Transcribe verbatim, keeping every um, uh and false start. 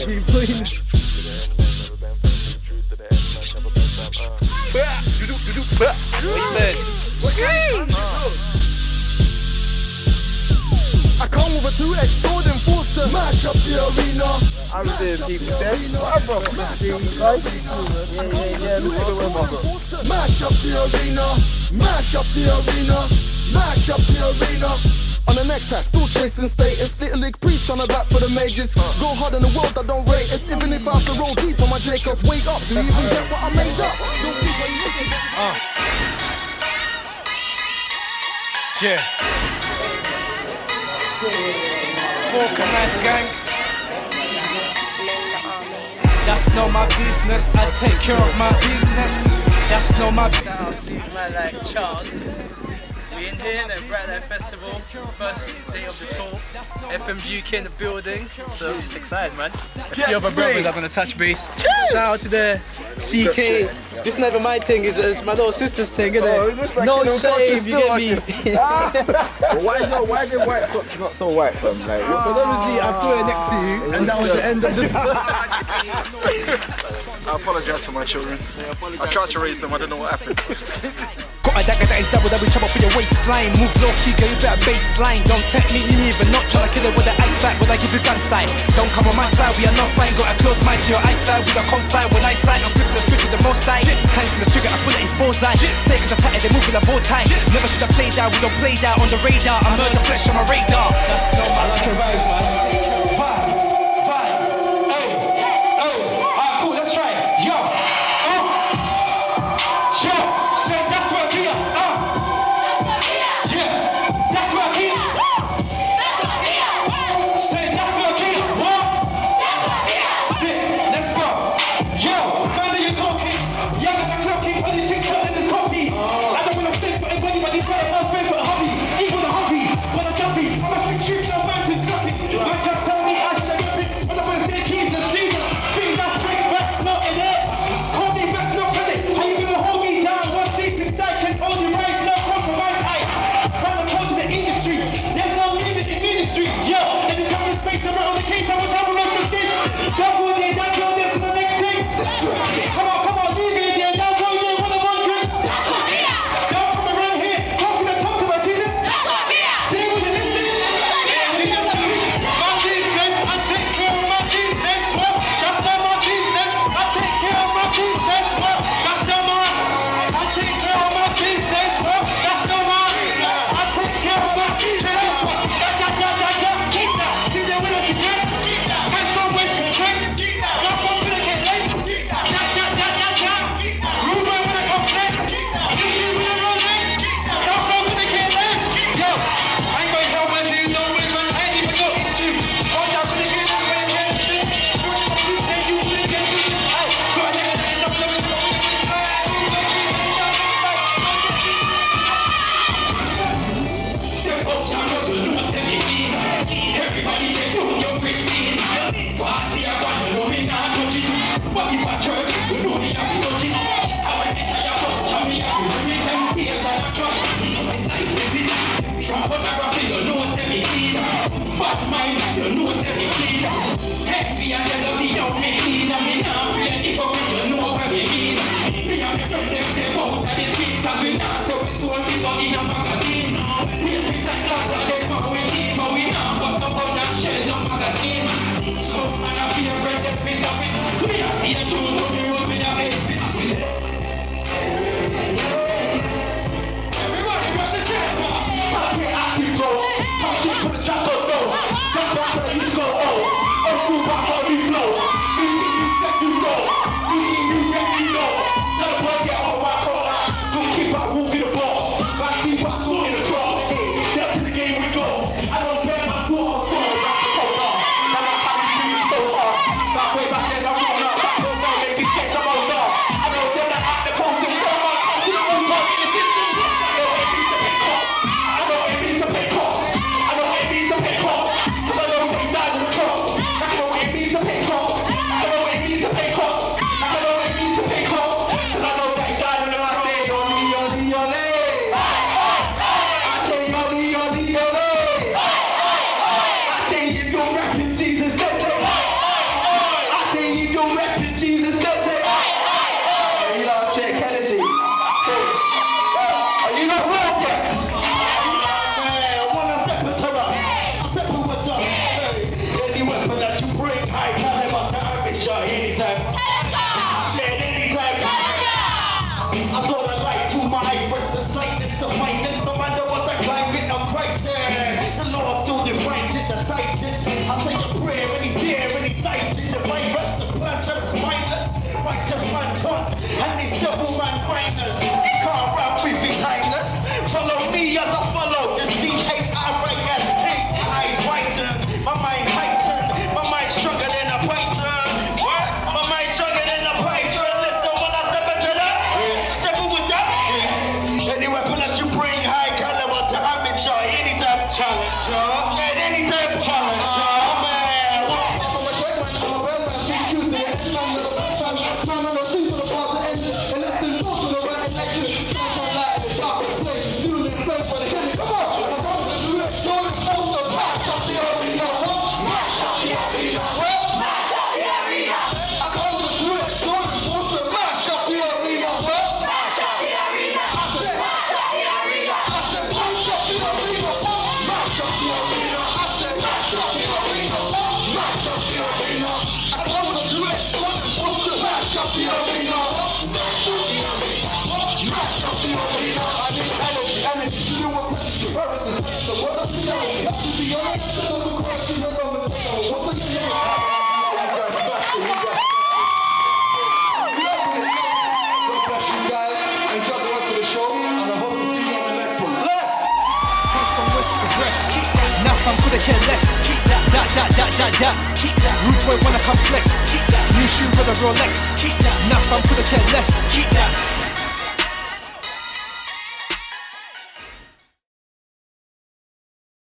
people. You know. What he said? I come with a two X sword and forced to mash up the arena. I'm doing people dead. What bro? Let's see, guys. Yeah, yeah, yeah. Mash up the arena. Mash up the arena. Mash up the arena. On the next half, still chasing status. Little league priest on the back for the majors. Go hard in the world, I don't rate it. Even if I have to roll deep on my Jacobs. Wake up, do you even get what I made up? Don't sleep when you looking. Uh. Yeah. Fork and knife gang. That's not my business. I take care of my business. That's not my business. Man like Charles. We in here, then Bradlight Festival, first day of the tour. F M G U K in the building, so I'm just excited, man. A few other brothers are gonna touch base. Shout out to the C K. This is never my thing, it's, it's my little sister's thing, isn't it? Oh, it looks like no you know, shame, you get me? Well, why is your, why are your white socks not so white, fam? Like, Because obviously I put it next to you, and that was the end of the I apologise for my children. I tried to raise them, I don't know what happened. Got a dagger that is double double trouble for your waistline. Move low key, girl, you better baseline. Don't tempt me, you even not try to kill it with the eyesight. Will I give you gun sight? Don't come on my side, we are not fine. Got a close mind to your eyesight with a consign. When I sight, I'm flipping the switch with the most eye. Hands in the trigger, I pull it, it's bullseye. Fake as a tatted, they move with a bow tie. Never should have played out, we don't play that on the radar. I murder flesh on my radar. That's not my lucky vibes, man. Vibe, vibe, hey, hey. Alright, cool, let's try it. Yo, oh, yo, say that's what we are. Uh. Yeah, that's what we are. Say that's what we are. What? Sit, let's go. Yo, man, are you talking? Young and clocking, on the TikTok and this copy. I don't wanna stay for anybody, but you better both pay for the hobby. Even the hobby, but a guppy. I must be truth, no man is clocking. My chat tell me I should have got it. When I wanna say Jesus, Jesus. Speaking that straight facts, not in it. Call me back, no credit. How you gonna hold me down? What's deep inside can only rise, no compromise. I find the code to the industry. There's no limit in ministry. Yo, in the time and space around the case, I will travel rest of this. Don't go there, don't go there to the next thing. Come on, come on, leave it there. Don't go there, what a one group. Don't come around here talking and talk about Jesus. Deal with it, listen. My business, I take care of my business. Well, that's not my business. I take care of my business. Well, that's not mine. I take care of my business. Well, that's not mine. I take care of my business. Da, da, da, da, da. Keep that. See that when you get. Hands from where you get. Not from where you get late. Da, da, da, da, da. Rude boy when I come back. You shoot with the Rolex. Not from where you get less. Yo, I ain't gonna help with you. No way, man. I ain't even know it's true. Watch out for the kids. When you get this. This day you will get to this. I go ahead and end up loving you. Step up, down up, you know, step it in. Everybody say, do your Christine. Party, I want to know me now, touch it. But if I church, you know me, I will touch it. I will get I have touch, I will have to bring temptation, I try. Besides, besides, from pornography, you know, step it in. Bad mind, you know, step it in. Heavy and jealousy, you make it. I mean, I'm playing hypocrite, you know what we mean. Me and my friend, them say, oh, that is sweet, cause we now say we sold people in a magazine. We are like glass, that they come with it, but we now bust up on that shell, no magazine. So, man, I feel friend, them pissed off it. We are still true to the rules, we have it. Everybody, brush yourself up. Touch your active bro. Touch it to the track, go, go. That's why I used to go, oh. Old school back on the flow. I'm gonna care less. That, that, that, that, that. Rude boy wanna come flex. New shoe with a Rolex. Nah, I'm gonna care less.